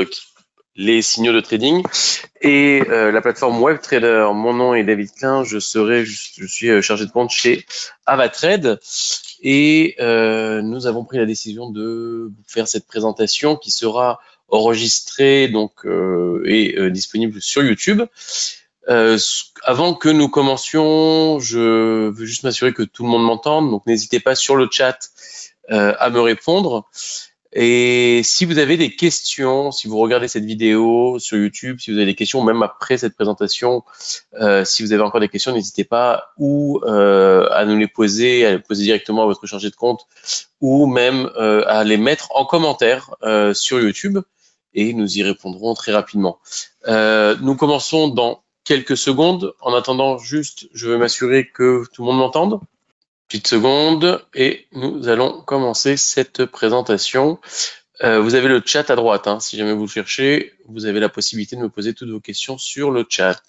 les signaux de trading et la plateforme WebTrader. Mon nom est David Klein, je suis chargé de compte chez Avatrade et nous avons pris la décision de faire cette présentation qui sera enregistrée donc et disponible sur YouTube. Avant que nous commencions, je veux juste m'assurer que tout le monde m'entende, donc n'hésitez pas sur le chat à me répondre. Et si vous avez des questions, si vous regardez cette vidéo sur YouTube, si vous avez des questions, même après cette présentation, si vous avez encore des questions, n'hésitez pas ou à nous les poser, à les poser directement à votre chargé de compte, ou même à les mettre en commentaire sur YouTube, et nous y répondrons très rapidement. Nous commençons dans quelques secondes. En attendant, juste, je veux m'assurer que tout le monde m'entende. Petite seconde et nous allons commencer cette présentation. Vous avez le chat à droite, hein, si jamais vous le cherchez, vous avez la possibilité de me poser toutes vos questions sur le chat.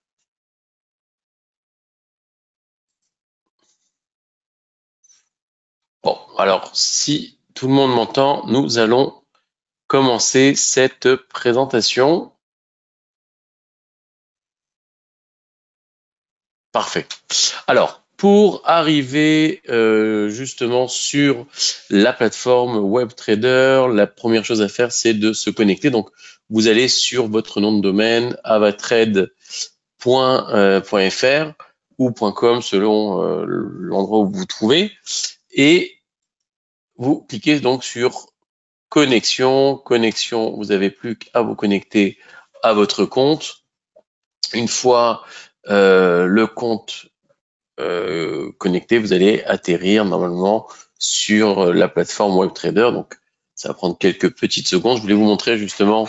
Bon, alors si tout le monde m'entend, nous allons commencer cette présentation. Parfait. Alors, pour arriver justement sur la plateforme WebTrader, la première chose à faire, c'est de se connecter. Donc, vous allez sur votre nom de domaine avatrade.fr ou .com selon l'endroit où vous vous trouvez. Et vous cliquez donc sur connexion. Connexion, vous n'avez plus qu'à vous connecter à votre compte. Une fois le compte connecté, vous allez atterrir normalement sur la plateforme WebTrader. Donc, ça va prendre quelques petites secondes. Je voulais vous montrer justement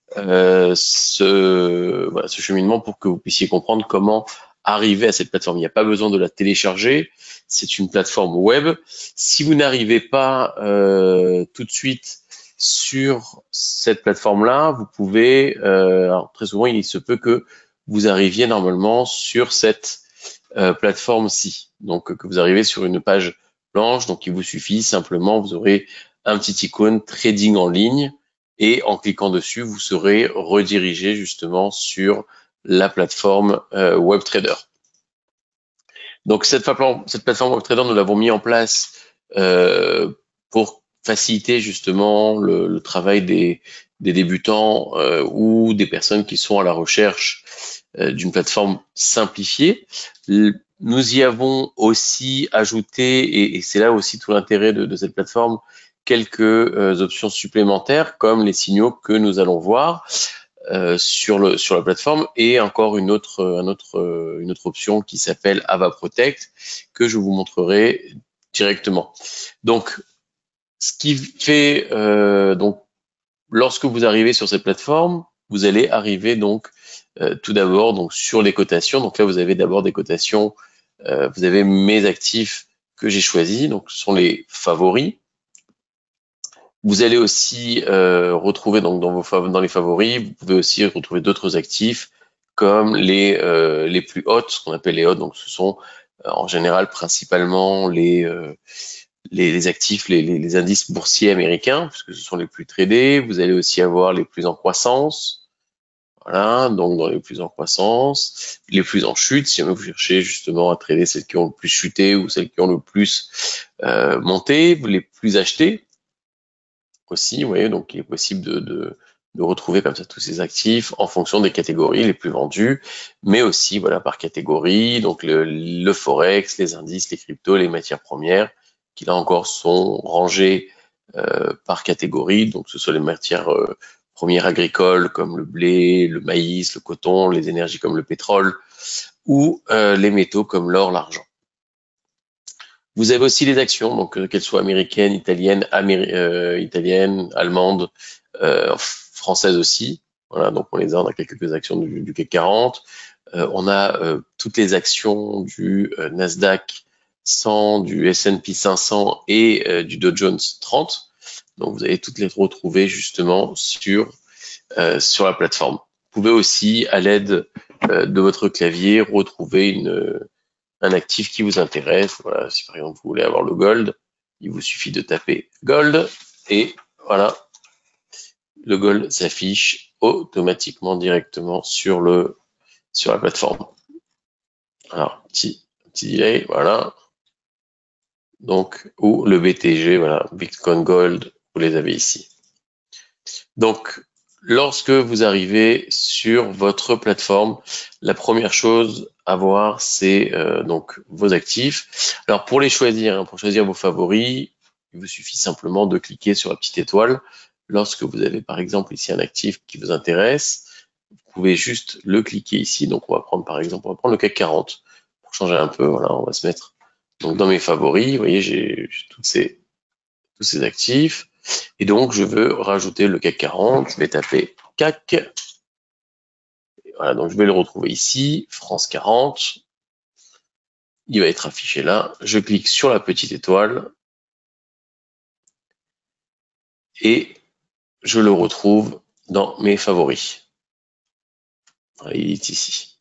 ce cheminement pour que vous puissiez comprendre comment arriver à cette plateforme. Il n'y a pas besoin de la télécharger. C'est une plateforme web. Si vous n'arrivez pas tout de suite sur cette plateforme-là, vous pouvez, alors très souvent, il se peut que vous arriviez normalement sur cette plateforme-ci. Donc, que vous arrivez sur une page blanche, donc il vous suffit simplement, vous aurez un petit icône trading en ligne et en cliquant dessus, vous serez redirigé justement sur la plateforme WebTrader. Donc, cette plateforme WebTrader, nous l'avons mis en place pour faciliter justement le travail des débutants ou des personnes qui sont à la recherche d'une plateforme simplifiée. Nous y avons aussi ajouté, et c'est là aussi tout l'intérêt de cette plateforme, quelques options supplémentaires comme les signaux que nous allons voir sur la plateforme et encore une autre option qui s'appelle Ava Protect que je vous montrerai directement. Donc, ce qui fait donc lorsque vous arrivez sur cette plateforme, vous allez arriver donc tout d'abord donc sur les cotations. Donc là, vous avez d'abord des cotations. Vous avez mes actifs que j'ai choisis. Donc ce sont les favoris. Vous allez aussi retrouver donc dans les favoris, vous pouvez aussi retrouver d'autres actifs comme les plus hautes, ce qu'on appelle les hautes. Donc ce sont en général principalement les actifs, les indices boursiers américains, puisque ce sont les plus tradés. Vous allez aussi avoir les plus en croissance. Voilà, donc dans les plus en croissance, les plus en chute, si jamais vous cherchez justement à trader celles qui ont le plus chuté ou celles qui ont le plus monté, les plus achetées aussi, vous voyez, donc il est possible de retrouver comme ça tous ces actifs en fonction des catégories les plus vendues, mais aussi voilà par catégorie, donc le forex, les indices, les cryptos, les matières premières, qui là encore sont rangées par catégorie, donc ce sont les matières premières agricoles comme le blé, le maïs, le coton, les énergies comme le pétrole ou les métaux comme l'or, l'argent. Vous avez aussi les actions, donc qu'elles soient américaines, italiennes, allemandes, françaises aussi. Voilà, donc on les a, on a quelques actions du CAC 40. On a toutes les actions du Nasdaq 100, du S&P 500 et du Dow Jones 30. Donc vous allez toutes les retrouver justement sur la plateforme. Vous pouvez aussi, à l'aide de votre clavier, retrouver un actif qui vous intéresse. Voilà, si par exemple vous voulez avoir le gold, il vous suffit de taper gold et voilà, le goal s'affiche automatiquement directement sur la plateforme. Alors, petit delay, voilà. Donc, ou le BTG, voilà, Bitcoin Gold, vous les avez ici. Donc, lorsque vous arrivez sur votre plateforme, la première chose à voir, c'est donc vos actifs. Alors, pour les choisir, hein, pour choisir vos favoris, il vous suffit simplement de cliquer sur la petite étoile. Lorsque vous avez, par exemple, ici un actif qui vous intéresse, vous pouvez juste le cliquer ici. Donc, on va prendre, par exemple, on va prendre le CAC 40 pour changer un peu. Voilà, on va se mettre donc dans mes favoris. Vous voyez, j'ai tous ces actifs. Et donc, je veux rajouter le CAC 40. Je vais taper CAC. Voilà, donc je vais le retrouver ici, France 40. Il va être affiché là. Je clique sur la petite étoile. Et je le retrouve dans mes favoris. Voilà, il est ici.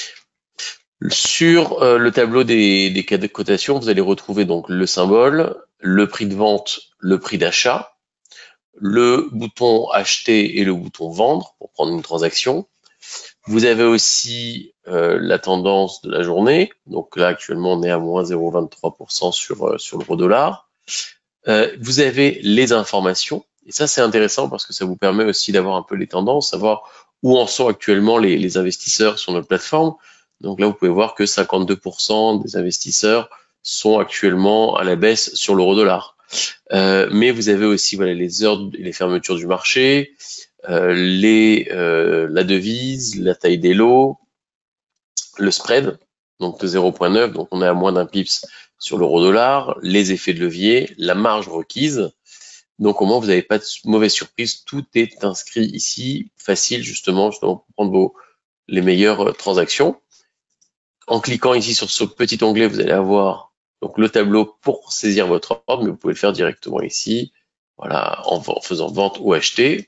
Sur le tableau des cas de cotation, vous allez retrouver donc le symbole, le prix de vente, le prix d'achat, le bouton acheter et le bouton vendre pour prendre une transaction. Vous avez aussi la tendance de la journée. Donc là, actuellement, on est à moins 0,23% sur l'euro-dollar. Vous avez les informations. Et ça, c'est intéressant parce que ça vous permet aussi d'avoir un peu les tendances, savoir où en sont actuellement les investisseurs sur notre plateforme. Donc là, vous pouvez voir que 52% des investisseurs sont actuellement à la baisse sur l'euro-dollar. Mais vous avez aussi voilà, les heures et les fermetures du marché, la devise, la taille des lots, le spread, donc de 0,9, donc on est à moins d'un pips sur l'euro-dollar, les effets de levier, la marge requise. Donc au moins vous n'avez pas de mauvaise surprise, tout est inscrit ici, facile justement pour prendre les meilleures transactions. En cliquant ici sur ce petit onglet, vous allez avoir donc le tableau pour saisir votre ordre, mais vous pouvez le faire directement ici, voilà, en faisant vente ou acheter.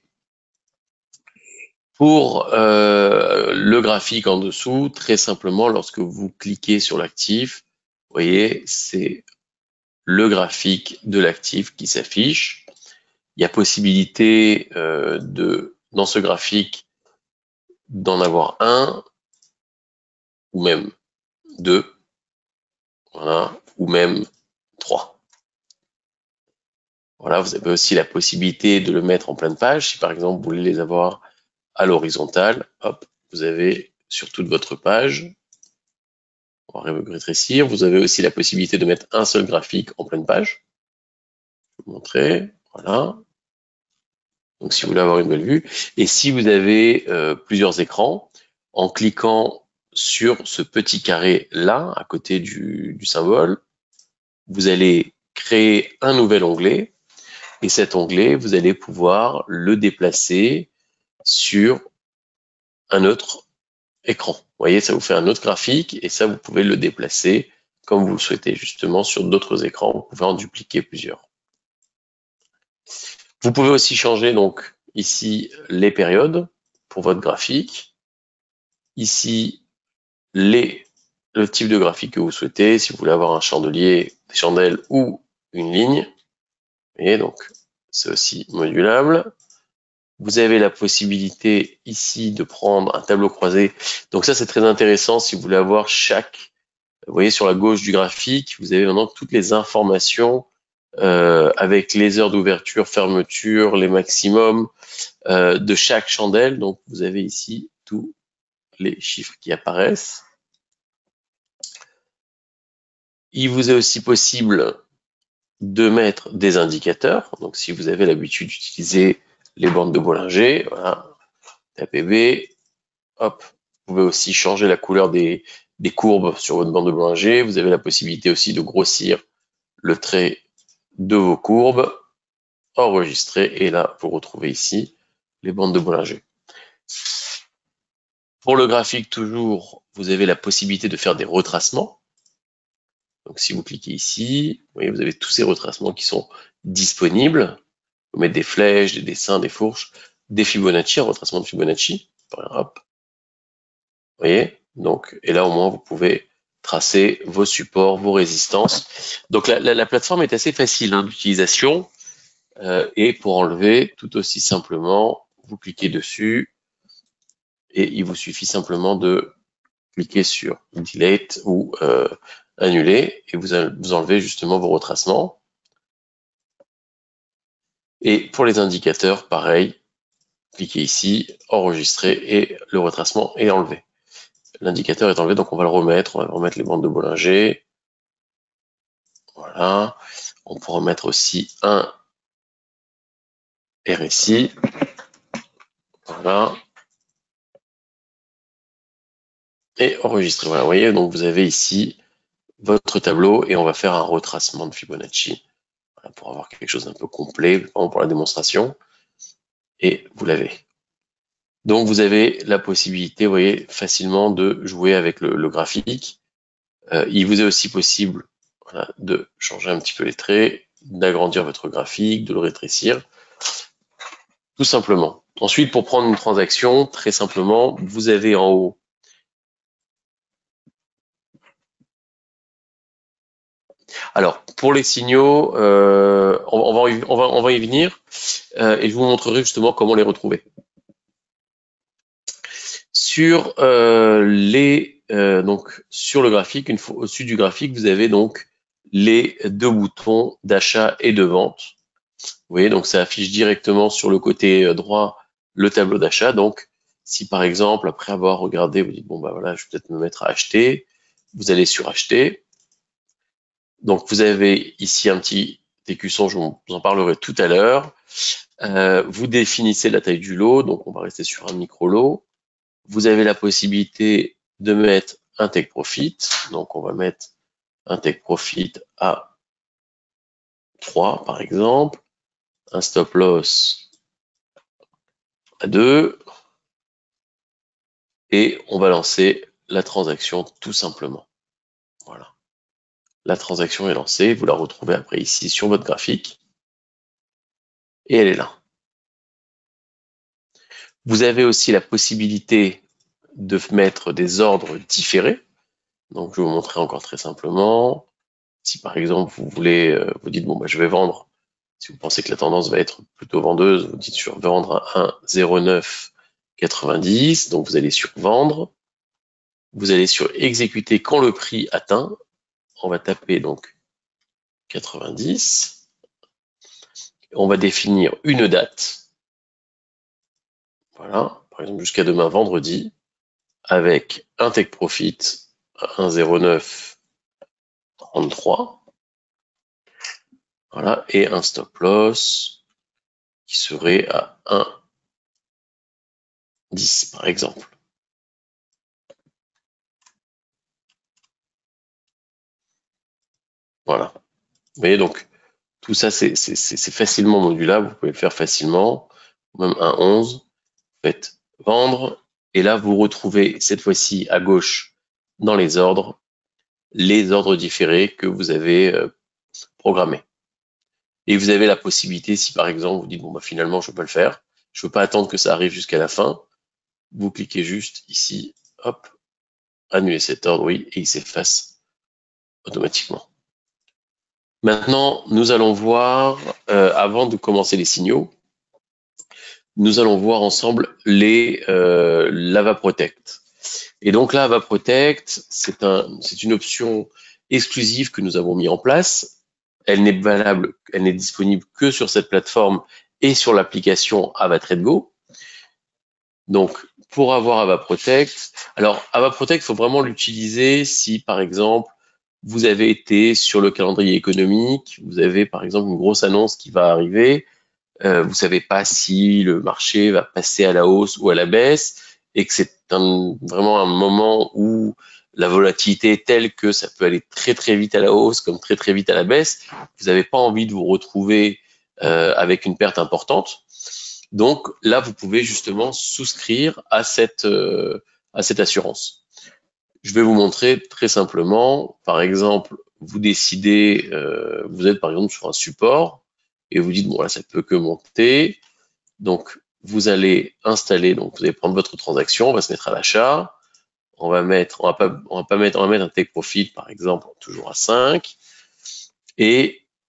Pour le graphique en dessous, très simplement, lorsque vous cliquez sur l'actif, vous voyez, c'est le graphique de l'actif qui s'affiche. Il y a possibilité dans ce graphique d'en avoir un ou même deux, voilà, ou même trois. Voilà, vous avez aussi la possibilité de le mettre en pleine page. Si par exemple vous voulez les avoir à l'horizontale, hop, vous avez sur toute votre page. On va rétrécir. Vous avez aussi la possibilité de mettre un seul graphique en pleine page. Je vais vous montrer. Voilà. Donc, si vous voulez avoir une belle vue. Et si vous avez plusieurs écrans, en cliquant sur ce petit carré là, à côté du symbole, vous allez créer un nouvel onglet. Et cet onglet, vous allez pouvoir le déplacer sur un autre écran. Vous voyez, ça vous fait un autre graphique et ça, vous pouvez le déplacer comme vous le souhaitez, justement, sur d'autres écrans. Vous pouvez en dupliquer plusieurs. Vous pouvez aussi changer, donc, ici, les périodes pour votre graphique. Ici, le type de graphique que vous souhaitez, si vous voulez avoir un chandelier, des chandelles ou une ligne. Et donc, c'est aussi modulable. Vous avez la possibilité ici de prendre un tableau croisé. Donc ça, c'est très intéressant si vous voulez avoir vous voyez sur la gauche du graphique, vous avez maintenant toutes les informations avec les heures d'ouverture, fermeture, les maximums de chaque chandelle. Donc vous avez ici tous les chiffres qui apparaissent. Il vous est aussi possible de mettre des indicateurs. Donc si vous avez l'habitude d'utiliser les bandes de Bollinger, voilà, tapez B, hop, vous pouvez aussi changer la couleur des courbes sur votre bande de Bollinger. Vous avez la possibilité aussi de grossir le trait de vos courbes, enregistrer, et là, vous retrouvez ici les bandes de Bollinger. Pour le graphique, toujours, vous avez la possibilité de faire des retracements. Donc si vous cliquez ici, vous voyez, vous avez tous ces retracements qui sont disponibles. Vous mettez des flèches, des dessins, des fourches, des Fibonacci, un retracement de Fibonacci. Hop. Vous voyez, donc, et là au moins vous pouvez tracer vos supports, vos résistances. Donc la plateforme est assez facile d'utilisation et pour enlever tout aussi simplement, vous cliquez dessus et il vous suffit simplement de cliquer sur Delete ou Annuler et vous enlevez justement vos retracements. Et pour les indicateurs, pareil, cliquez ici, enregistrer et le retracement est enlevé. L'indicateur est enlevé, donc on va le remettre. On va remettre les bandes de Bollinger. Voilà. On pourra mettre aussi un RSI. Voilà. Et enregistrer. Voilà, vous voyez, donc vous avez ici votre tableau et on va faire un retracement de Fibonacci. Voilà, pour avoir quelque chose d'un peu complet, pour la démonstration. Et vous l'avez. Donc vous avez la possibilité, vous voyez, facilement de jouer avec le graphique. Il vous est aussi possible voilà, de changer un petit peu les traits, d'agrandir votre graphique, de le rétrécir, tout simplement. Ensuite, pour prendre une transaction, très simplement, vous avez en haut alors, pour les signaux, on va y venir et je vous montrerai justement comment les retrouver. Sur donc sur le graphique, une fois au-dessus du graphique, vous avez donc les deux boutons d'achat et de vente. Vous voyez, donc ça affiche directement sur le côté droit le tableau d'achat. Donc, si par exemple, après avoir regardé, vous dites bon bah voilà, je vais peut-être me mettre à acheter, vous allez sur acheter. Donc vous avez ici un petit écusson, je vous en parlerai tout à l'heure. Vous définissez la taille du lot, donc on va rester sur un micro lot. Vous avez la possibilité de mettre un take profit, donc on va mettre un take profit à 3 par exemple, un stop loss à 2, et on va lancer la transaction tout simplement. Voilà. La transaction est lancée, vous la retrouvez après ici sur votre graphique, et elle est là. Vous avez aussi la possibilité de mettre des ordres différés. Donc, je vais vous montrer encore très simplement. Si par exemple, vous voulez, vous dites, bon, bah, je vais vendre, si vous pensez que la tendance va être plutôt vendeuse, vous dites sur vendre à 1,0990. Donc, vous allez sur vendre. Vous allez sur exécuter quand le prix atteint. On va taper donc 90. On va définir une date. Voilà. Par exemple, jusqu'à demain, vendredi, avec un take profit à 1,0933. Voilà, et un stop loss qui serait à 1,10 par exemple. Voilà. Vous voyez, donc tout ça c'est facilement modulable, vous pouvez le faire facilement, même 1,11. Vous faites vendre, et là vous retrouvez cette fois-ci à gauche dans les ordres différés que vous avez programmés. Et vous avez la possibilité, si par exemple vous dites bon bah finalement je peux pas le faire, je veux pas attendre que ça arrive jusqu'à la fin, vous cliquez juste ici, hop, annuler cet ordre, oui, et il s'efface automatiquement. Maintenant, nous allons voir, avant de commencer les signaux, nous allons voir ensemble l'Ava Protect. Et donc l'Ava Protect, c'est une option exclusive que nous avons mis en place. Elle n'est valable, elle n'est disponible que sur cette plateforme et sur l'application AvaTradeGo. Donc, pour avoir Ava Protect, alors Ava Protect, il faut vraiment l'utiliser si, par exemple, vous avez été sur le calendrier économique, vous avez par exemple une grosse annonce qui va arriver, vous savez pas si le marché va passer à la hausse ou à la baisse, et que c'est vraiment un moment où la volatilité est telle que ça peut aller très très vite à la hausse comme très très vite à la baisse. Vous n'avez pas envie de vous retrouver avec une perte importante. Donc là, vous pouvez justement souscrire à cette assurance. Je vais vous montrer très simplement. Par exemple, vous décidez, vous êtes par exemple sur un support et vous dites bon là ça peut que monter. Donc vous allez installer, donc vous allez prendre votre transaction, on va se mettre à l'achat. On va mettre un take profit par exemple toujours à 5 et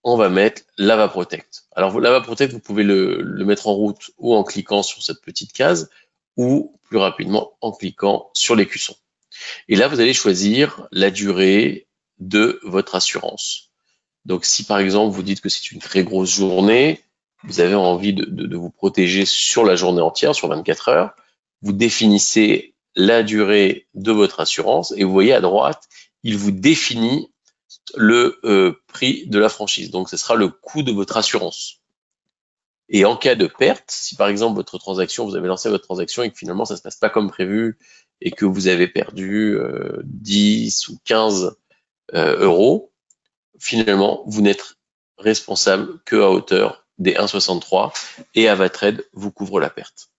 on va mettre l'Ava Protect. Alors l'Ava Protect, vous pouvez le mettre en route ou en cliquant sur cette petite case, ou plus rapidement en cliquant sur l'écusson. Et là, vous allez choisir la durée de votre assurance. Donc si par exemple vous dites que c'est une très grosse journée, vous avez envie de vous protéger sur la journée entière, sur 24 heures, vous définissez la durée de votre assurance et vous voyez à droite, il vous définit le prix de la franchise. Donc ce sera le coût de votre assurance. Et en cas de perte, si par exemple votre transaction, vous avez lancé votre transaction et que finalement ça se passe pas comme prévu et que vous avez perdu 10 ou 15 euros, finalement vous n'êtes responsable que à hauteur des 1,63 et AvaTrade vous couvre la perte.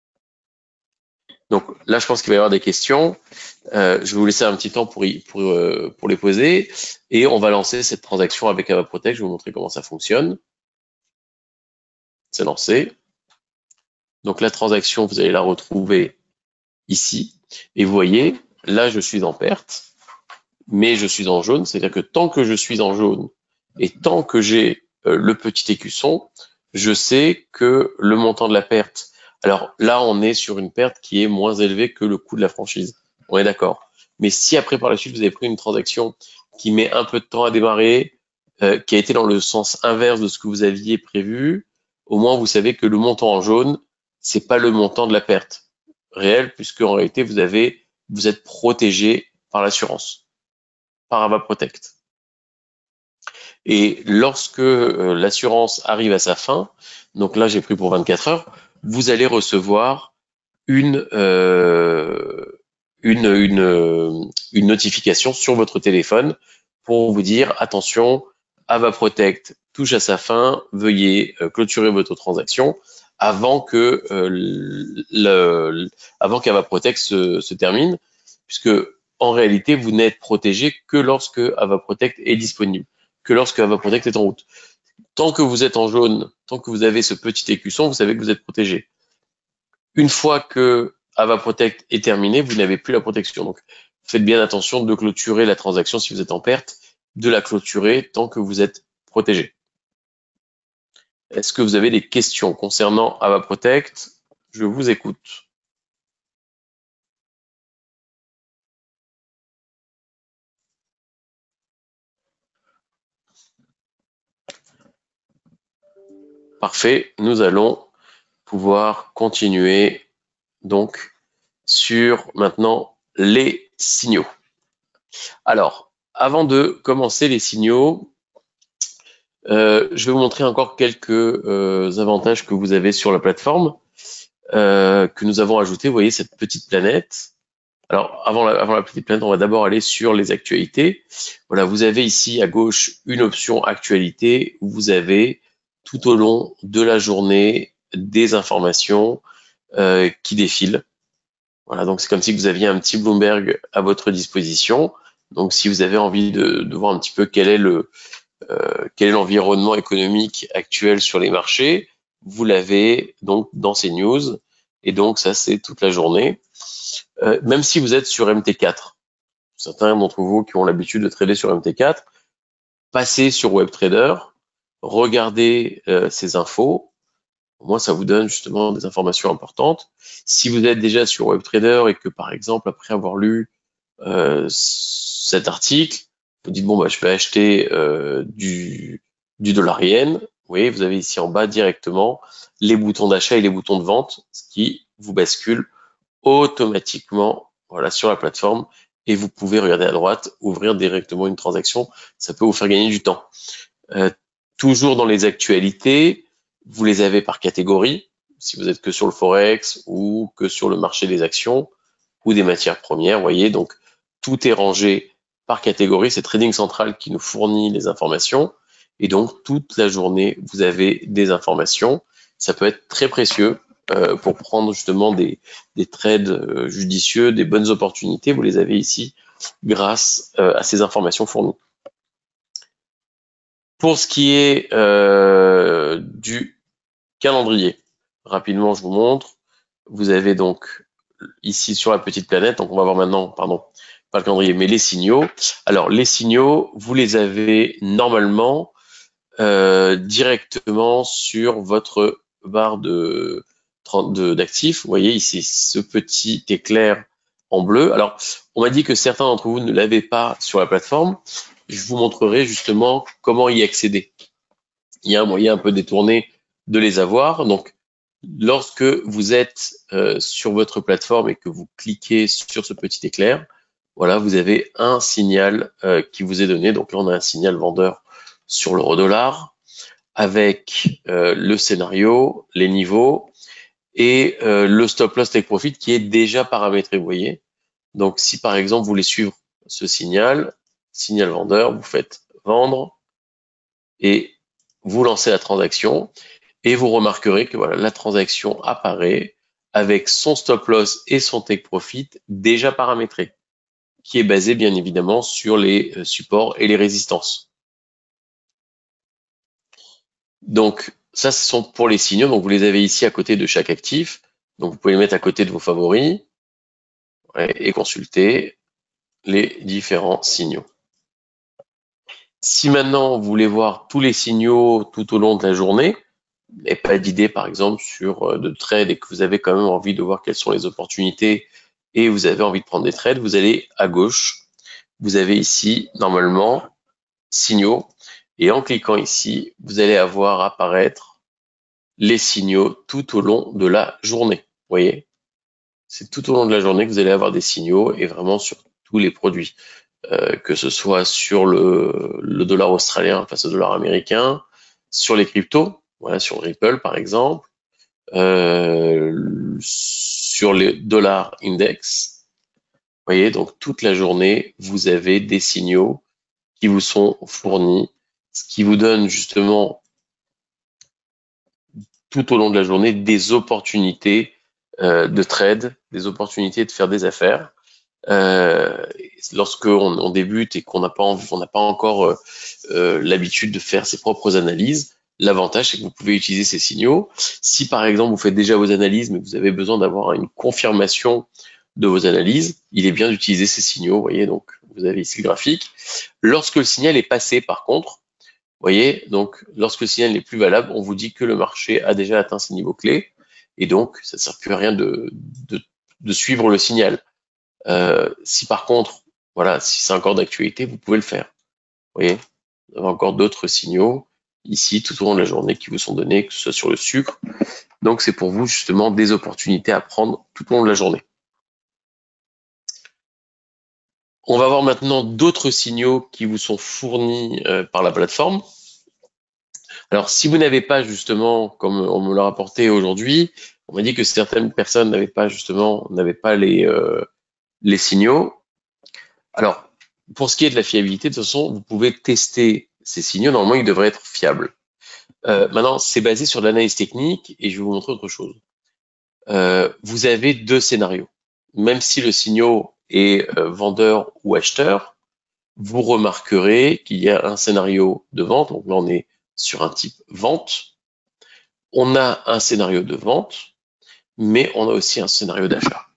Donc là, je pense qu'il va y avoir des questions. Je vais vous laisser un petit temps pour les poser et on va lancer cette transaction avec AvaProtect. Je vais vous montrer comment ça fonctionne. C'est lancé. Donc la transaction, vous allez la retrouver ici. Et vous voyez, là, je suis en perte, mais je suis en jaune. C'est-à-dire que tant que je suis en jaune et tant que j'ai le petit écusson, je sais que le montant de la perte, alors là, on est sur une perte qui est moins élevée que le coût de la franchise. On est d'accord. Mais si après, par la suite, vous avez pris une transaction qui met un peu de temps à démarrer, qui a été dans le sens inverse de ce que vous aviez prévu, au moins vous savez que le montant en jaune, c'est pas le montant de la perte réelle, puisque en réalité, vous êtes protégé par l'assurance, par AvaProtect. Et lorsque l'assurance arrive à sa fin, donc là j'ai pris pour 24 heures, vous allez recevoir une notification sur votre téléphone pour vous dire attention, AvaProtect touche à sa fin, veuillez clôturer votre transaction avant que avant qu'AvaProtect se termine, puisque en réalité vous n'êtes protégé que lorsque AvaProtect est disponible, que lorsque AvaProtect est en route. Tant que vous êtes en jaune, tant que vous avez ce petit écusson, vous savez que vous êtes protégé. Une fois que AvaProtect est terminé, vous n'avez plus la protection. Donc, faites bien attention de clôturer la transaction si vous êtes en perte, de la clôturer tant que vous êtes protégé. Est-ce que vous avez des questions concernant AvaProtect? Je vous écoute. Parfait, nous allons pouvoir continuer donc sur maintenant les signaux. Alors, avant de commencer les signaux, je vais vous montrer encore quelques avantages que vous avez sur la plateforme que nous avons ajouté. Vous voyez cette petite planète. Alors, avant la petite planète, on va d'abord aller sur les actualités. Voilà, vous avez ici à gauche une option actualité où vous avez tout au long de la journée des informations qui défilent. Voilà, donc c'est comme si vous aviez un petit Bloomberg à votre disposition. Donc, si vous avez envie de voir un petit peu quel est l'environnement économique actuel sur les marchés, vous l'avez donc dans ces news. Et donc, ça, c'est toute la journée. Même si vous êtes sur MT4, certains d'entre vous qui ont l'habitude de trader sur MT4, passez sur WebTrader, regardez ces infos. Au moins, ça vous donne justement des informations importantes. Si vous êtes déjà sur WebTrader et que, par exemple, après avoir lu cet article, vous dites, bon, bah, je vais acheter du dollar yen. Vous voyez, vous avez ici en bas directement les boutons d'achat et les boutons de vente, ce qui vous bascule automatiquement voilà, sur la plateforme et vous pouvez regarder à droite, ouvrir directement une transaction. Ça peut vous faire gagner du temps. Toujours dans les actualités, vous les avez par catégorie, si vous êtes que sur le Forex ou que sur le marché des actions ou des matières premières, vous voyez, donc tout est rangé par catégorie. C'est Trading Central qui nous fournit les informations et donc toute la journée, vous avez des informations. Ça peut être très précieux pour prendre justement des trades judicieux, des bonnes opportunités. Vous les avez ici grâce à ces informations fournies. Pour ce qui est du calendrier, rapidement je vous montre. Vous avez donc ici sur la petite planète, donc on va voir maintenant, pardon, pas le calendrier, mais les signaux. Alors les signaux, vous les avez normalement directement sur votre barre d'actifs. Vous voyez ici ce petit éclair en bleu. Alors, on m'a dit que certains d'entre vous ne l'avaient pas sur la plateforme. Je vous montrerai justement comment y accéder. Il y a un moyen un peu détourné de les avoir. Donc, lorsque vous êtes sur votre plateforme et que vous cliquez sur ce petit éclair, voilà, vous avez un signal qui vous est donné. Donc là, on a un signal vendeur sur l'euro-dollar avec le scénario, les niveaux et le stop loss take profit qui est déjà paramétré, vous voyez. Donc, si par exemple, vous voulez suivre ce signal vendeur, vous faites vendre et vous lancez la transaction et vous remarquerez que voilà, la transaction apparaît avec son stop loss et son take profit déjà paramétré, qui est basé bien évidemment sur les supports et les résistances. Donc, ça, ce sont pour les signaux. Donc, vous les avez ici à côté de chaque actif. Donc, vous pouvez les mettre à côté de vos favoris et consulter les différents signaux. Si maintenant, vous voulez voir tous les signaux tout au long de la journée, et pas d'idée, par exemple, sur de trades et que vous avez quand même envie de voir quelles sont les opportunités et vous avez envie de prendre des trades, vous allez à gauche. Vous avez ici, normalement, signaux. Et en cliquant ici, vous allez avoir apparaître les signaux tout au long de la journée. Vous voyez, c'est tout au long de la journée que vous allez avoir des signaux et vraiment sur tous les produits, que ce soit sur le dollar australien face au dollar américain, sur les cryptos, voilà, sur Ripple par exemple, sur les dollars index. Vous voyez, donc toute la journée, vous avez des signaux qui vous sont fournis, ce qui vous donne justement tout au long de la journée des opportunités de trade, des opportunités de faire des affaires. Lorsque on débute et qu'on n'a pas encore l'habitude de faire ses propres analyses, l'avantage c'est que vous pouvez utiliser ces signaux. Si par exemple vous faites déjà vos analyses mais que vous avez besoin d'avoir une confirmation de vos analyses, il est bien d'utiliser ces signaux. Vous voyez, donc vous avez ici le graphique. Lorsque le signal est passé, par contre, vous voyez, donc lorsque le signal n'est plus valable, on vous dit que le marché a déjà atteint ses niveaux clés et donc ça ne sert plus à rien de suivre le signal. Si par contre, voilà, si c'est encore d'actualité, vous pouvez le faire. Vous voyez, vous avez encore d'autres signaux ici tout au long de la journée qui vous sont donnés, que ce soit sur le sucre. Donc c'est pour vous justement des opportunités à prendre tout au long de la journée. On va voir maintenant d'autres signaux qui vous sont fournis par la plateforme. Alors, si vous n'avez pas justement, comme on me l'a rapporté aujourd'hui, on m'a dit que certaines personnes n'avaient pas les signaux. Alors, pour ce qui est de la fiabilité, de toute façon, vous pouvez tester ces signaux. Normalement, ils devraient être fiables. Maintenant, c'est basé sur l'analyse technique et je vais vous montrer autre chose. Vous avez deux scénarios. Même si le signal est vendeur ou acheteur, vous remarquerez qu'il y a un scénario de vente. Donc là, on est sur un type vente. On a un scénario de vente, mais on a aussi un scénario d'achat.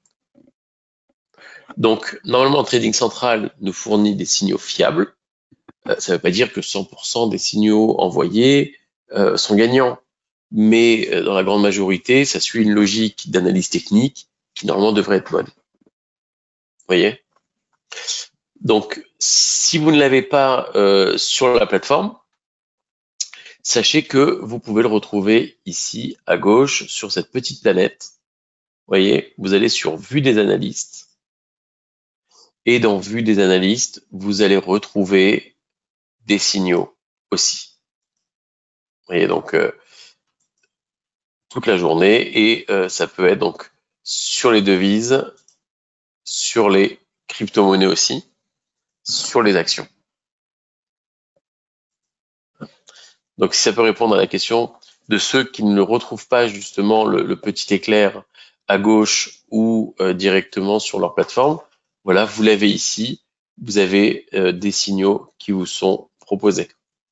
Donc, normalement, Trading Central nous fournit des signaux fiables. Ça ne veut pas dire que 100% des signaux envoyés sont gagnants, mais dans la grande majorité, ça suit une logique d'analyse technique qui normalement devrait être bonne. Vous voyez? Donc, si vous ne l'avez pas sur la plateforme, sachez que vous pouvez le retrouver ici à gauche sur cette petite planète. Vous voyez, vous allez sur Vue des analystes. Et dans Vue des analystes, vous allez retrouver des signaux aussi. Vous voyez, donc toute la journée. Et ça peut être donc sur les devises, sur les crypto-monnaies aussi, sur les actions. Donc, si ça peut répondre à la question de ceux qui ne retrouvent pas justement le petit éclair à gauche ou directement sur leur plateforme, voilà, vous l'avez ici. Vous avez des signaux qui vous sont proposés.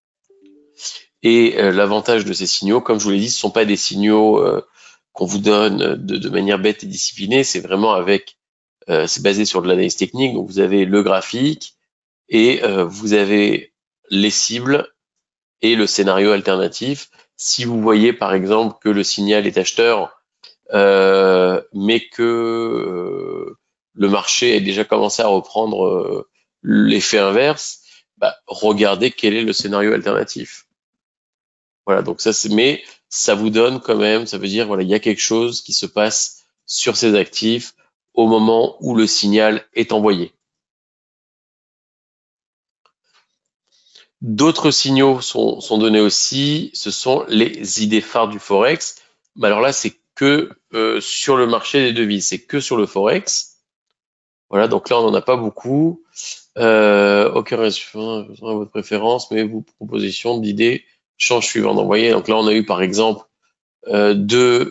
Et l'avantage de ces signaux, comme je vous l'ai dit, ce ne sont pas des signaux qu'on vous donne de manière bête et disciplinée. C'est vraiment c'est basé sur de l'analyse technique. Donc, vous avez le graphique et vous avez les cibles et le scénario alternatif. Si vous voyez par exemple que le signal est acheteur, mais que le marché a déjà commencé à reprendre l'effet inverse, bah, regardez quel est le scénario alternatif. Voilà, donc ça c'est, mais ça vous donne quand même, ça veut dire voilà, il y a quelque chose qui se passe sur ces actifs au moment où le signal est envoyé. D'autres signaux sont donnés aussi, ce sont les idées phares du Forex. Mais alors là, c'est que sur le marché des devises, c'est que sur le Forex. Voilà, donc là, on n'en a pas beaucoup. Aucun résultat à votre préférence, mais vos propositions d'idées changent suivant. Donc, vous voyez, donc là, on a eu par exemple deux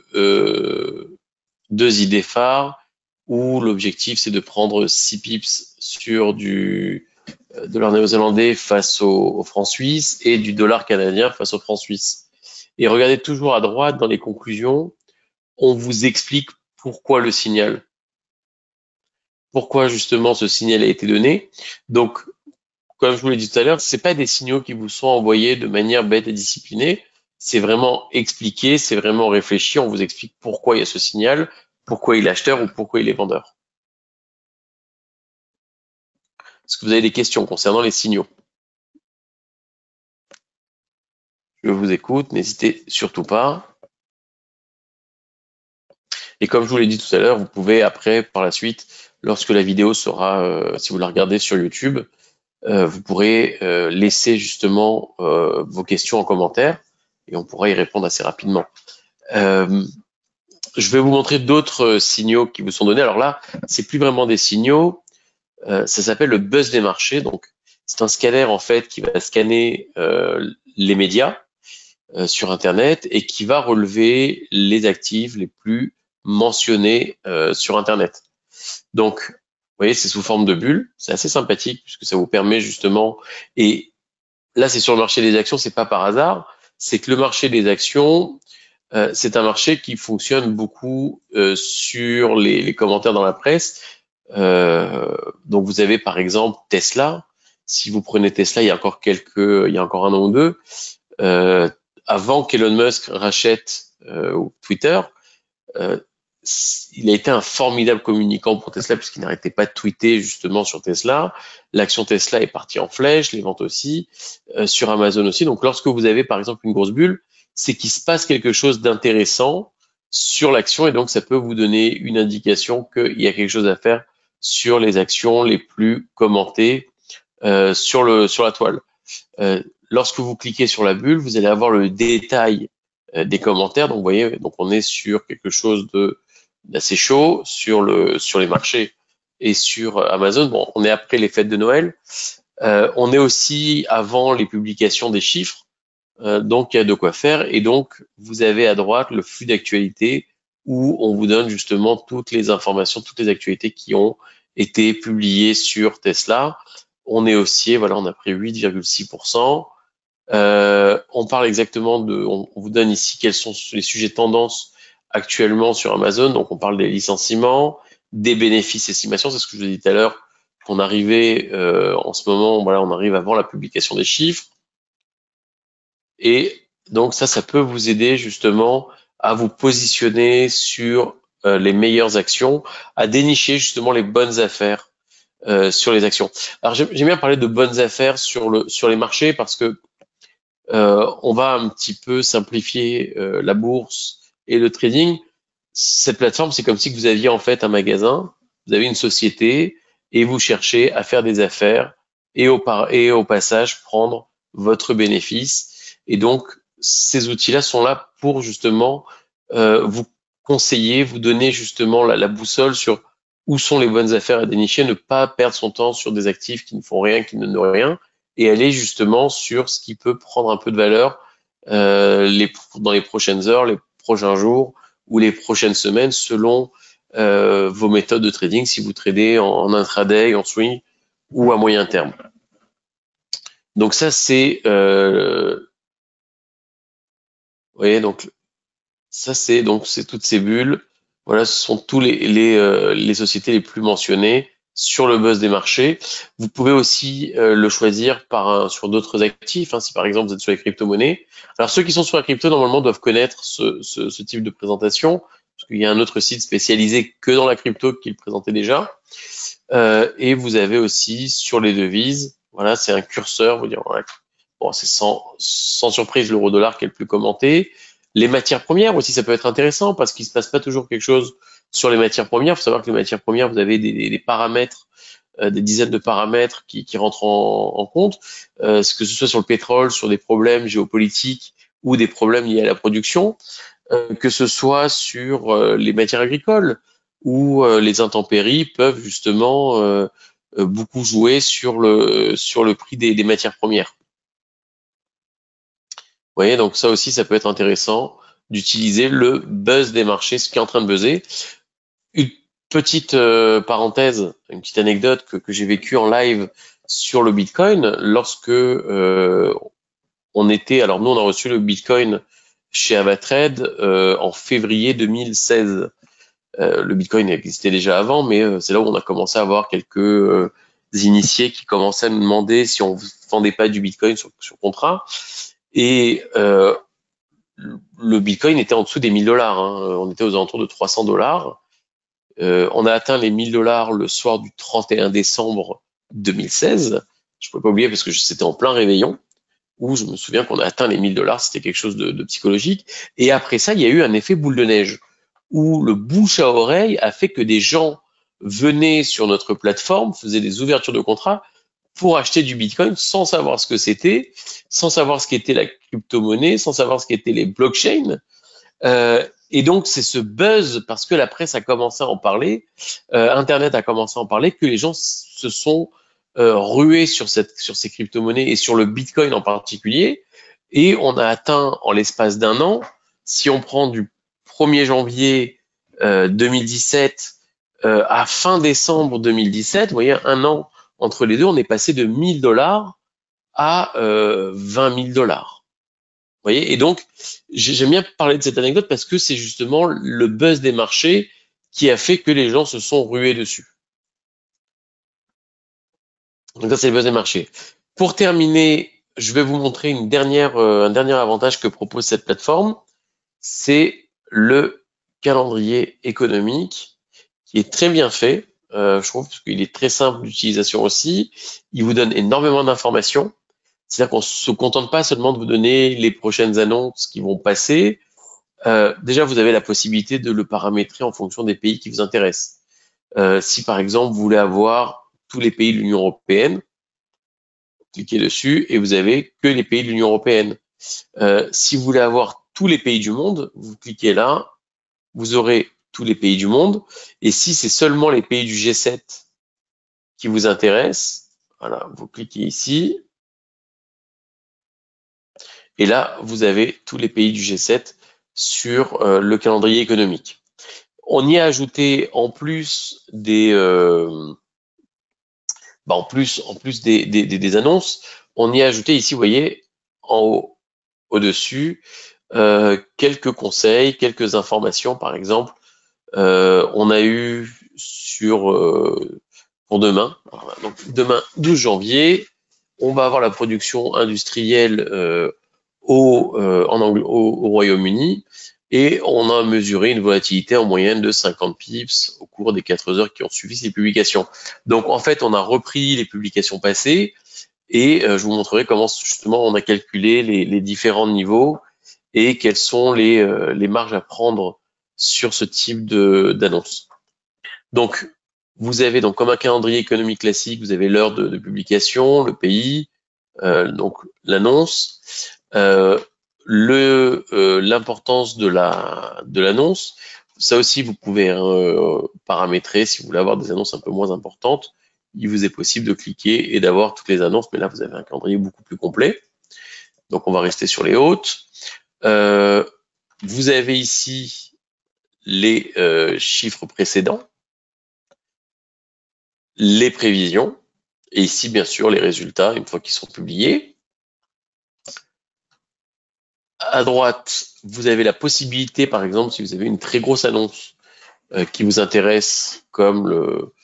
idées phares où l'objectif, c'est de prendre 6 pips sur du dollar néo-zélandais face au franc suisse et du dollar canadien face au franc suisse. Et regardez toujours à droite dans les conclusions, on vous explique pourquoi le signal, pourquoi justement ce signal a été donné. Donc, comme je vous l'ai dit tout à l'heure, c'est pas des signaux qui vous sont envoyés de manière bête et disciplinée. C'est vraiment expliqué, c'est vraiment réfléchi. On vous explique pourquoi il y a ce signal, pourquoi il est acheteur ou pourquoi il est vendeur. Est-ce que vous avez des questions concernant les signaux? Je vous écoute, n'hésitez surtout pas. Et comme je vous l'ai dit tout à l'heure, vous pouvez après, par la suite, lorsque la vidéo sera, si vous la regardez sur YouTube, vous pourrez laisser justement vos questions en commentaire et on pourra y répondre assez rapidement. Je vais vous montrer d'autres signaux qui vous sont donnés. Alors là, c'est plus vraiment des signaux, ça s'appelle le buzz des marchés. Donc, c'est un scanner en fait qui va scanner les médias sur Internet et qui va relever les actifs les plus mentionnés sur Internet. Donc, vous voyez, c'est sous forme de bulles. C'est assez sympathique puisque ça vous permet justement. Et là, c'est sur le marché des actions, c'est pas par hasard. C'est que le marché des actions, c'est un marché qui fonctionne beaucoup sur les commentaires dans la presse. Donc, vous avez par exemple Tesla. Si vous prenez Tesla, il y a encore un an ou deux, avant qu'Elon Musk rachète Twitter, il a été un formidable communicant pour Tesla puisqu'il n'arrêtait pas de tweeter justement sur Tesla. L'action Tesla est partie en flèche, les ventes aussi, sur Amazon aussi. Donc lorsque vous avez par exemple une grosse bulle, c'est qu'il se passe quelque chose d'intéressant sur l'action et donc ça peut vous donner une indication qu'il y a quelque chose à faire sur les actions les plus commentées sur la toile. Lorsque vous cliquez sur la bulle, vous allez avoir le détail des commentaires. Donc vous voyez, donc on est sur quelque chose d'assez chaud sur les marchés et sur Amazon. Bon, on est après les fêtes de Noël. On est aussi avant les publications des chiffres. Donc il y a de quoi faire. Et donc vous avez à droite le flux d'actualité où on vous donne justement toutes les informations, toutes les actualités qui ont été publiées sur Tesla. On est haussier, voilà, on a pris 8,6%. On parle exactement on vous donne ici quels sont les sujets tendances actuellement sur Amazon. Donc, on parle des licenciements, des bénéfices, estimations. C'est ce que je vous ai dit tout à l'heure, qu'on arrivait en ce moment, voilà, on arrive avant la publication des chiffres. Et donc, ça peut vous aider justement à vous positionner sur les meilleures actions, à dénicher justement les bonnes affaires sur les actions. Alors, j'aime bien parler de bonnes affaires sur les marchés parce que on va un petit peu simplifier la bourse et le trading. Cette plateforme, c'est comme si vous aviez en fait un magasin, vous avez une société et vous cherchez à faire des affaires et au passage prendre votre bénéfice. Et donc, ces outils-là sont là pour justement vous conseiller, vous donner justement la boussole sur où sont les bonnes affaires à dénicher, ne pas perdre son temps sur des actifs qui ne font rien, qui ne donnent rien, et aller justement sur ce qui peut prendre un peu de valeur dans les prochaines heures, les prochains jours ou les prochaines semaines selon vos méthodes de trading, si vous tradez en intraday, en swing ou à moyen terme. Donc ça c'est vous voyez, donc ça c'est toutes ces bulles. Voilà, ce sont tous les sociétés les plus mentionnées sur le buzz des marchés. Vous pouvez aussi le choisir sur d'autres actifs, hein, si par exemple vous êtes sur les crypto-monnaies. Alors ceux qui sont sur la crypto, normalement, doivent connaître ce type de présentation, parce qu'il y a un autre site spécialisé que dans la crypto qui le présentait déjà. Et vous avez aussi sur les devises, voilà, c'est un curseur, vous dire, voilà, bon, c'est sans surprise l'euro-dollar qui est le plus commenté. Les matières premières aussi, ça peut être intéressant parce qu'il se passe pas toujours quelque chose sur les matières premières. Il faut savoir que les matières premières, vous avez des paramètres, des dizaines de paramètres qui rentrent en compte, que ce soit sur le pétrole, sur des problèmes géopolitiques ou des problèmes liés à la production, que ce soit sur les matières agricoles, où les intempéries peuvent justement beaucoup jouer sur le prix des matières premières. Vous voyez, donc ça aussi, ça peut être intéressant d'utiliser le buzz des marchés, ce qui est en train de buzzer. Une petite parenthèse, une petite anecdote que j'ai vécue en live sur le Bitcoin, lorsque on était, alors nous on a reçu le Bitcoin chez Avatrade en février 2016. Le Bitcoin existait déjà avant, mais c'est là où on a commencé à avoir quelques initiés qui commençaient à nous demander si on vendait pas du Bitcoin sur contrat. Et le Bitcoin était en dessous des 1000 $. Hein. On était aux alentours de 300 $. On a atteint les 1000 $ le soir du 31 décembre 2016. Je peux pas oublier parce que c'était en plein réveillon, où je me souviens qu'on a atteint les 1000 $. C'était quelque chose de psychologique. Et après ça, il y a eu un effet boule de neige, où le bouche à oreille a fait que des gens venaient sur notre plateforme, faisaient des ouvertures de contrats pour acheter du Bitcoin sans savoir ce que c'était, sans savoir ce qu'était la crypto-monnaie, sans savoir ce qu'étaient les blockchains. Et donc, c'est ce buzz, parce que la presse a commencé à en parler, Internet a commencé à en parler, que les gens se sont rués sur ces crypto-monnaies et sur le Bitcoin en particulier. Et on a atteint, en l'espace d'un an, si on prend du 1er janvier 2017 à fin décembre 2017, vous voyez, un an entre les deux, on est passé de 1000 $ à 20 000 $. Vous voyez, et donc j'aime bien parler de cette anecdote parce que c'est justement le buzz des marchés qui a fait que les gens se sont rués dessus. Donc ça, c'est le buzz des marchés. Pour terminer, je vais vous montrer un dernier avantage que propose cette plateforme, c'est le calendrier économique qui est très bien fait. Je trouve qu'il est très simple d'utilisation aussi. Il vous donne énormément d'informations. C'est-à-dire qu'on se contente pas seulement de vous donner les prochaines annonces qui vont passer. Déjà, vous avez la possibilité de le paramétrer en fonction des pays qui vous intéressent. Si par exemple, vous voulez avoir tous les pays de l'Union européenne, cliquez dessus et vous avez que les pays de l'Union européenne. Si vous voulez avoir tous les pays du monde, vous cliquez là, vous aurez tous les pays du monde. Et si c'est seulement les pays du G7 qui vous intéressent, voilà, vous cliquez ici. Et là, vous avez tous les pays du G7 sur le calendrier économique. On y a ajouté en plus des des annonces, on y a ajouté ici, vous voyez, en haut, au-dessus, quelques conseils, quelques informations. Par exemple, on a eu pour demain, donc demain 12 janvier, on va avoir la production industrielle au Royaume-Uni et on a mesuré une volatilité en moyenne de 50 pips au cours des 4 heures qui ont suivi ces publications. Donc en fait, on a repris les publications passées et je vous montrerai comment justement on a calculé les différents niveaux et quelles sont les marges à prendre sur ce type d'annonce. Donc vous avez donc comme un calendrier économique classique, vous avez l'heure de publication, le pays, donc l'annonce, l'importance de l'annonce. Ça aussi, vous pouvez paramétrer si vous voulez avoir des annonces un peu moins importantes. Il vous est possible de cliquer et d'avoir toutes les annonces, mais là, vous avez un calendrier beaucoup plus complet. Donc, on va rester sur les hautes. Vous avez ici les chiffres précédents, les prévisions, et ici, bien sûr, les résultats une fois qu'ils sont publiés. À droite, vous avez la possibilité, par exemple, si vous avez une très grosse annonce qui vous intéresse, comme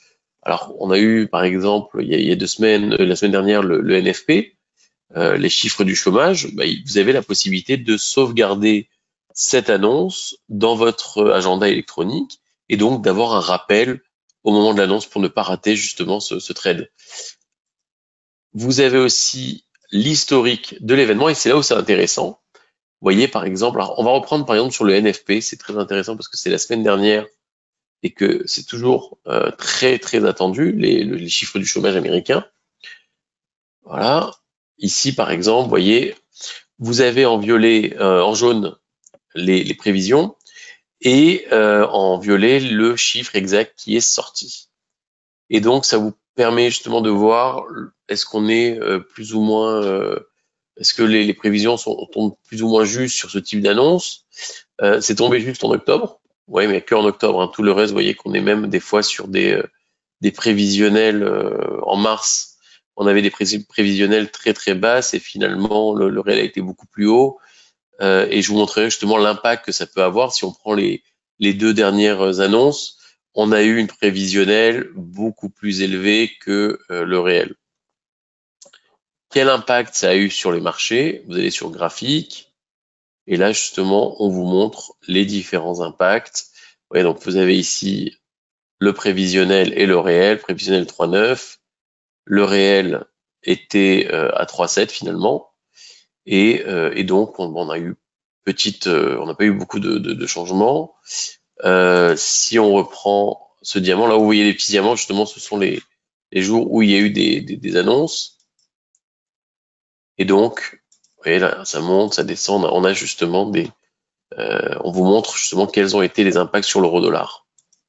Alors, on a eu, par exemple, il y a 2 semaines, la semaine dernière, le NFP, les chiffres du chômage. Bah, vous avez la possibilité de sauvegarder cette annonce dans votre agenda électronique et donc d'avoir un rappel au moment de l'annonce pour ne pas rater justement ce trade. Vous avez aussi l'historique de l'événement et c'est là où c'est intéressant. Vous voyez, par exemple, alors on va reprendre par exemple sur le NFP, c'est très intéressant parce que c'est la semaine dernière et que c'est toujours très très attendu, les chiffres du chômage américain. Voilà. Ici, par exemple, vous voyez, vous avez en violet, en jaune, les prévisions et en violet le chiffre exact qui est sorti. Et donc, ça vous permet justement de voir est-ce qu'on est plus ou moins, est-ce que les prévisions tombent plus ou moins justes sur ce type d'annonce. C'est tombé juste en octobre. Oui, mais que en octobre. Hein. Tout le reste, vous voyez qu'on est même des fois sur des prévisionnels en mars. On avait des prévisionnels très très basses et finalement le réel a été beaucoup plus haut. Et je vous montrerai justement l'impact que ça peut avoir si on prend les 2 dernières annonces. On a eu une prévisionnelle beaucoup plus élevée que le réel. Quel impact ça a eu sur les marchés? Vous allez sur graphique et là justement on vous montre les différents impacts. Vous voyez, donc vous avez ici le prévisionnel et le réel. Prévisionnel 3,9, le réel était à 3,7 finalement. Et donc on a eu on n'a pas eu beaucoup de changements. Si on reprend ce diamant, là où vous voyez les petits diamants, justement, ce sont les jours où il y a eu des annonces. Et donc, vous voyez là, ça monte, ça descend. On a justement on vous montre justement quels ont été les impacts sur l'euro-dollar.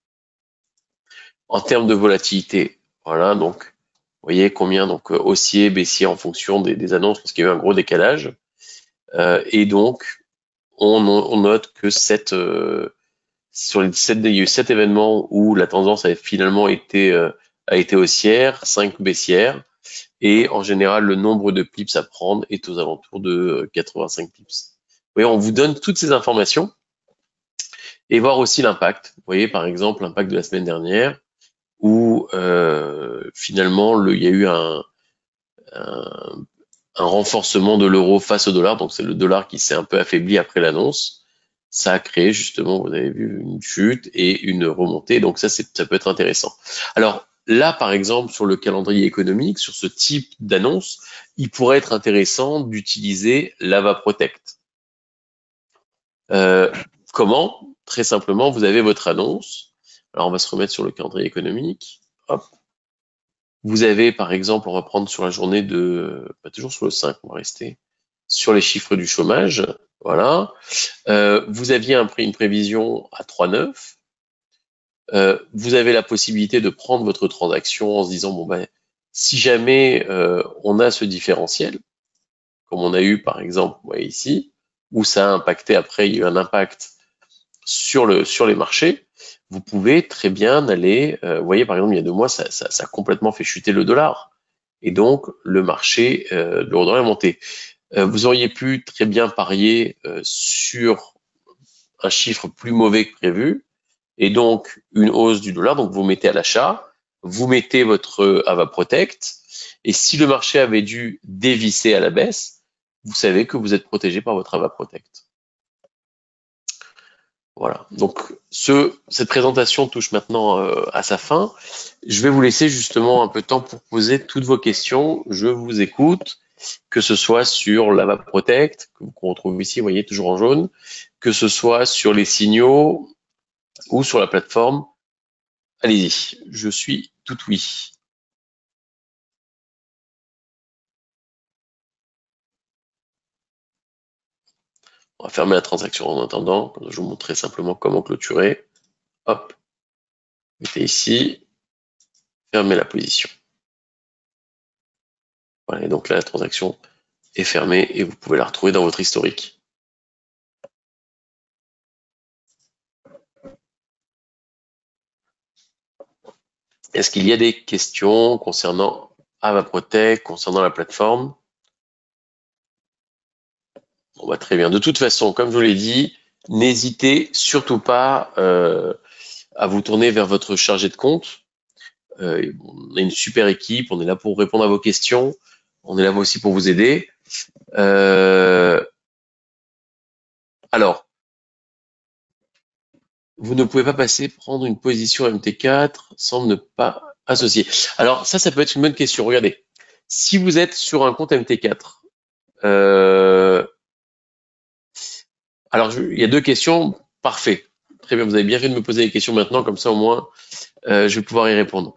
En termes de volatilité, voilà, donc vous voyez combien donc haussier, baissier en fonction des annonces parce qu'il y a eu un gros décalage. Et donc, on note que il y a eu 7 événements où la tendance a finalement été haussière, 5 baissières, et en général, le nombre de pips à prendre est aux alentours de 85 pips. Vous voyez, on vous donne toutes ces informations et voir aussi l'impact. Vous voyez, par exemple, l'impact de la semaine dernière où finalement, il y a eu un renforcement de l'euro face au dollar, donc c'est le dollar qui s'est un peu affaibli après l'annonce. Ça a créé justement, vous avez vu, une chute et une remontée, donc ça peut être intéressant. Alors là, par exemple, sur le calendrier économique, sur ce type d'annonce, il pourrait être intéressant d'utiliser l'AVA Protect. Comment? Très simplement, vous avez votre annonce. Alors on va se remettre sur le calendrier économique. Hop. Vous avez, par exemple, on va prendre sur la journée toujours sur le 5, on va rester sur les chiffres du chômage. Voilà. Vous aviez une prévision à 3,9. Vous avez la possibilité de prendre votre transaction en se disant, bon ben, si jamais on a ce différentiel, comme on a eu par exemple ici, où ça a impacté, après il y a eu un impact sur les marchés, vous pouvez très bien aller, vous voyez par exemple il y a 2 mois, ça a complètement fait chuter le dollar. Et donc le marché, l'euro-dollar est monté. Vous auriez pu très bien parier sur un chiffre plus mauvais que prévu, et donc une hausse du dollar, donc vous mettez à l'achat, vous mettez votre AVA Protect, et si le marché avait dû dévisser à la baisse, vous savez que vous êtes protégé par votre AVA Protect. Voilà, donc cette présentation touche maintenant à sa fin. Je vais vous laisser justement un peu de temps pour poser toutes vos questions. Je vous écoute, que ce soit sur l'AVA Protect, qu'on retrouve ici, vous voyez, toujours en jaune, que ce soit sur les signaux ou sur la plateforme. Allez-y, je suis tout oui. On va fermer la transaction en attendant. Je vous montrerai simplement comment clôturer. Hop, mettez ici, fermez la position. Voilà, et donc là, la transaction est fermée et vous pouvez la retrouver dans votre historique. Est-ce qu'il y a des questions concernant AvaProtect, concernant la plateforme? Bon, bah, très bien. De toute façon, comme je vous l'ai dit, n'hésitez surtout pas à vous tourner vers votre chargé de compte. On a une super équipe, on est là pour répondre à vos questions, on est là aussi pour vous aider. Alors, vous ne pouvez pas prendre une position MT4 sans ne pas associer. Alors ça peut être une bonne question. Regardez, si vous êtes sur un compte MT4, alors il y a deux questions. Parfait. Très bien, vous avez bien fait de me poser les questions maintenant, comme ça au moins je vais pouvoir y répondre.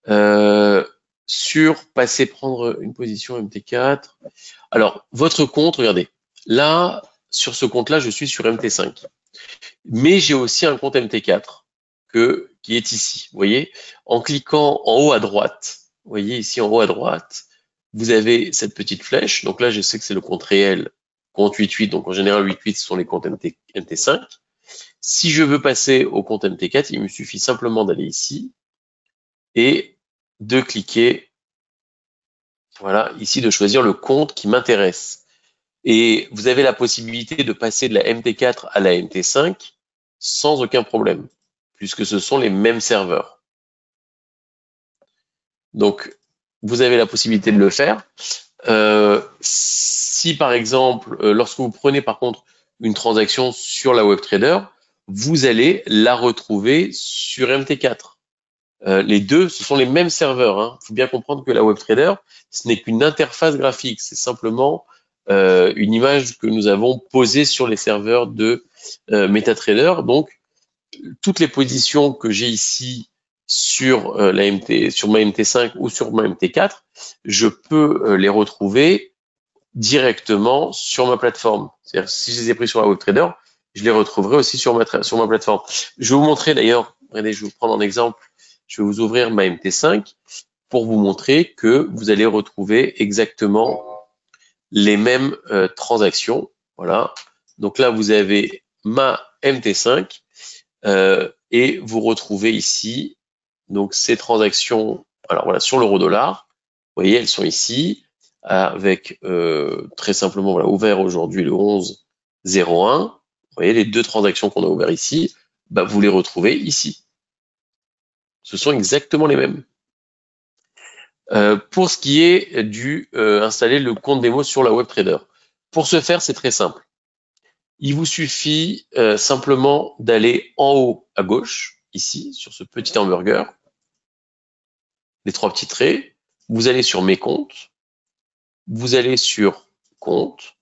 Sur prendre une position MT4. Alors, votre compte, regardez, là, sur ce compte-là, je suis sur MT5. Mais j'ai aussi un compte MT4 qui est ici. Vous voyez, en cliquant en haut à droite, vous voyez ici en haut à droite, vous avez cette petite flèche. Donc là, je sais que c'est le compte réel, compte 88. Donc en général, 88, ce sont les comptes MT5. Si je veux passer au compte MT4, il me suffit simplement d'aller ici et de cliquer, voilà, ici, de choisir le compte qui m'intéresse. Et vous avez la possibilité de passer de la MT4 à la MT5 sans aucun problème, puisque ce sont les mêmes serveurs. Donc, vous avez la possibilité de le faire. Si par exemple, lorsque vous prenez par contre une transaction sur la WebTrader, vous allez la retrouver sur MT4. Les deux, ce sont les mêmes serveurs. Il faut bien comprendre que la WebTrader, ce n'est qu'une interface graphique. C'est simplement une image que nous avons posée sur les serveurs de MetaTrader. Donc, toutes les positions que j'ai ici sur sur ma MT5 ou sur ma MT4, je peux les retrouver directement sur ma plateforme. C'est-à-dire si je les ai pris sur la WebTrader, je les retrouverai aussi sur ma plateforme. Je vais vous montrer d'ailleurs, regardez, je vais vous prendre un exemple, je vais vous ouvrir ma MT5 pour vous montrer que vous allez retrouver exactement les mêmes transactions. Voilà. Donc là, vous avez ma MT5 et vous retrouvez ici donc ces transactions. Alors voilà, sur l'euro-dollar, vous voyez, elles sont ici avec très simplement voilà, ouvert aujourd'hui le 11-01. Vous voyez les deux transactions qu'on a ouvertes ici, bah, vous les retrouvez ici. Ce sont exactement les mêmes. Pour ce qui est du installer le compte démo sur la WebTrader. Pour ce faire, c'est très simple. Il vous suffit simplement d'aller en haut à gauche, ici, sur ce petit hamburger, les trois petits traits. Vous allez sur mes comptes, vous allez sur compte,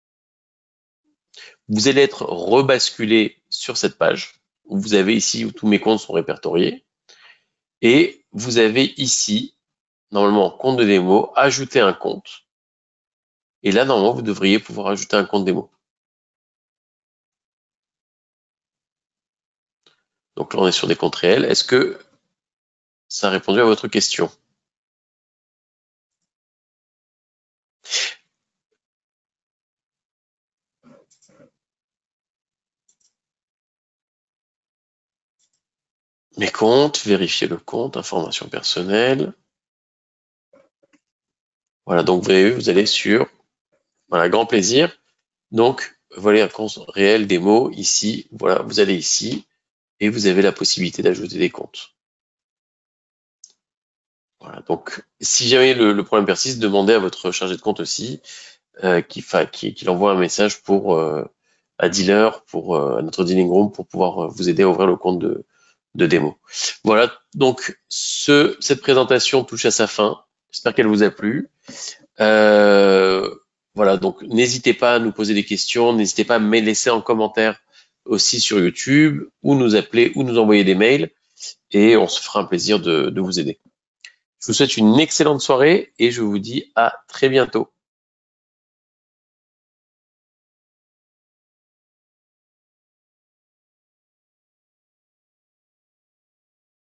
vous allez être rebasculé sur cette page. Où vous avez ici où tous mes comptes sont répertoriés. Et vous avez ici, normalement, compte de démo, ajouter un compte. Et là, normalement, vous devriez pouvoir ajouter un compte démo. Donc là, on est sur des comptes réels. Est-ce que ça a répondu à votre question? Mes comptes, vérifier le compte, information personnelle. Voilà, donc vous allez sur, voilà, grand plaisir. Donc, voilà un compte réel démo ici. Voilà, vous allez ici et vous avez la possibilité d'ajouter des comptes. Voilà, donc si jamais le problème persiste, demandez à votre chargé de compte aussi qu'il envoie un message pour à dealer, à notre dealing room pour pouvoir vous aider à ouvrir le compte de démo. Voilà, donc cette présentation touche à sa fin. J'espère qu'elle vous a plu. Voilà, donc n'hésitez pas à nous poser des questions, n'hésitez pas à me laisser en commentaire aussi sur YouTube, ou nous appeler, ou nous envoyer des mails, et on se fera un plaisir de vous aider. Je vous souhaite une excellente soirée et je vous dis à très bientôt.